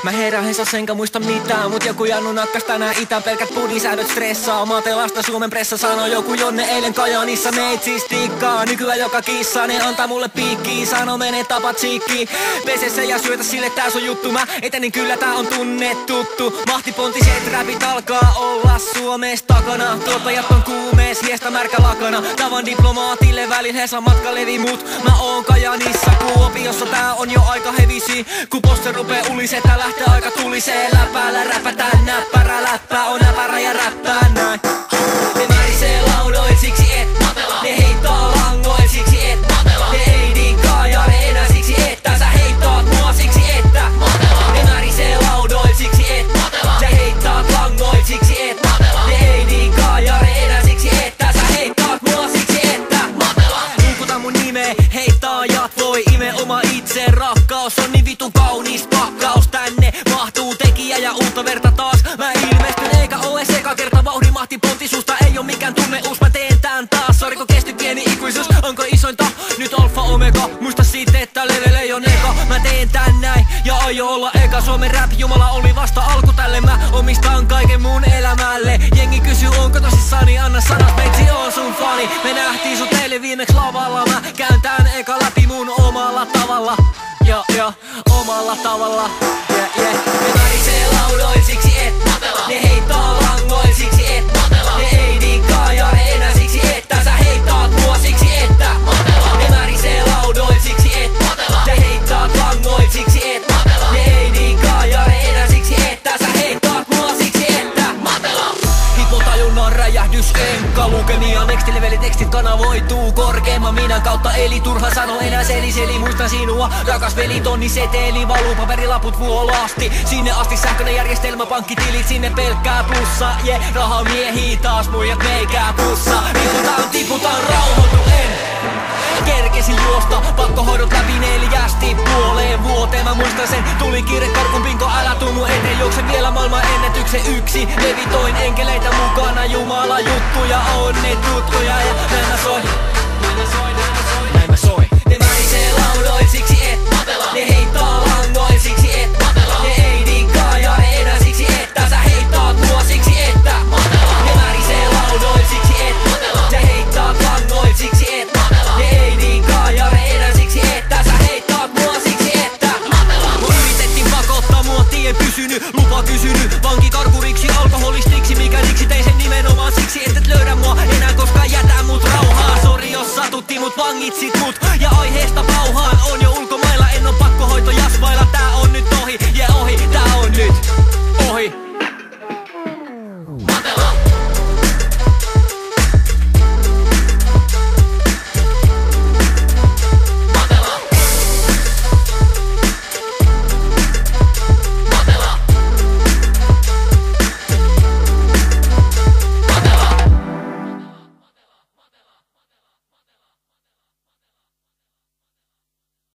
Mä herään senkä muista mitään, mut joku Jannu nakkas tänään itä. Pelkät pudisäädöt stressaa, Matelasta Suomen pressa sanoo joku Jonne eilen Kajaanissa. Meit siis tikkaa, nykyään joka kissa ne antaa mulle piikkiin. Sano mene tapa tsiikkiin, pesessä ja syötä sille tää sun juttu. Mä etenin kyllä tää on tunnetuttu. Mahtipontiset räpit alkaa olla Suomessa takana. Tuottajat on kuumees, hiestä märkä lakana. Tavan diplomaatille välin Hesan matka levi mut mä oon Kajaanissa Kuopiossa. Tää on jo aika hevisi, kun poster rupee ulisetä. Lähtee aika tulisee läpäällä, räpätään näppärä. Läppää on näpärä ja räppää näin. Ne värisee laudoin siksi et matela. Ne heittaa langoin siksi et matela. Ne ei diikkaa ja ne enää siksi että sä heittaat mua siksi että matela. Ne värisee laudoin siksi et matela. Sä heittaat langoin siksi et matela. Ne ei diikkaa ja ne enää siksi että sä heittaat mua siksi että matela. Uukuta mun nimee, heittaajat voi ime oma itse. Rakkaus on niin vitun kaunis pakkaus. Tänne mahtuu tekijä ja uutta verta taas. Mä ilmestyn eikä ole eka kerta. Vauhdin mahtipontisuusta ei oo mikään tunneus. Mä teen tän taas, soriko kesti pieni ikuisuus. Onko isointa nyt alfa omega? Muista siitä että level ei on eka. Mä teen tän näin ja aion olla eka. Suomen rap jumala oli vasta alku tälle. Mä omistan kaiken mun elämälle. Jengi kysyy onko tosissani, anna sanat meitsi on sun fani. Me nähtiin sut eilen viimeks lavalla. Mä käyn tän eka läpi mun omalla tavalla. Ja omalla tavalla. Ne värisee laudoin siksi et matela. Ne heittaa langoin siksi et matela. Ne ei diikkaa ja ne enää siksi että sä heittaat mua siksi että matela. Ne värisee laudoin siksi et matela. Sä heittaat langoin siksi et matela. Ne ei diikkaa ja ne enää siksi että sä heittaat mua siksi että matela. Hipotajunnan räjähdys enkka. Lukemia next leveli tekstit kanavoituu korkeamman minän kautta. Eli turha sano enää seli muistan sinua. Rakas veli tonni seteli valuu paperilaput vuolasti. Sinne asti sähköinen järjestelmä pankkitilit sinne pelkkää plussa. Raha miehiä taas muijat meikää pussa. Tiputaan rauhoitu en kerkesin juosta, pakkohoidot läpi 4 puoleen vuoteen. Mä muistan sen, tuli kiire karkun pinko, älä tuu mun eteen. Juoksen vielä maailman ennätyksen yksi. Levitoin enkeleitä mukana, Jumala juttuja, onnetuttuja. Ja näin mä soin.